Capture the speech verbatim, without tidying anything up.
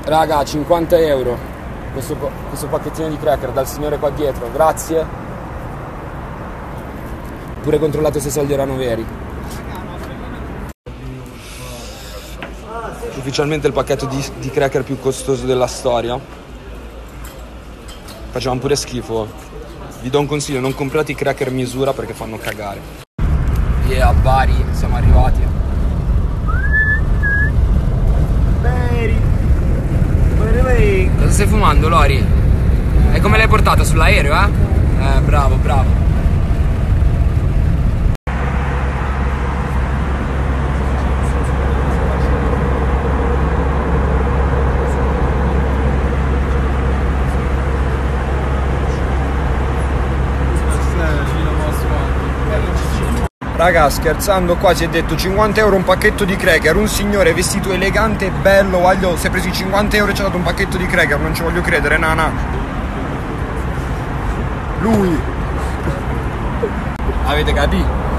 Raga, cinquanta euro questo, questo pacchettino di cracker dal signore qua dietro, grazie. Pure controllato se i soldi erano veri. Ufficialmente il pacchetto di, di cracker più costoso della storia. Facevano pure schifo. Vi do un consiglio, non comprate i cracker misura perché fanno cagare. E a Bari siamo arrivati. Cosa stai fumando, Lori? E come l'hai portata? Sull'aereo, eh? Eh, bravo, bravo. Raga, scherzando qua si è detto cinquanta euro un pacchetto di cracker. Un signore vestito elegante e bello, voglio, si è preso cinquanta euro e ci ha dato un pacchetto di cracker. Non ci voglio credere, nana. Lui. Avete capito?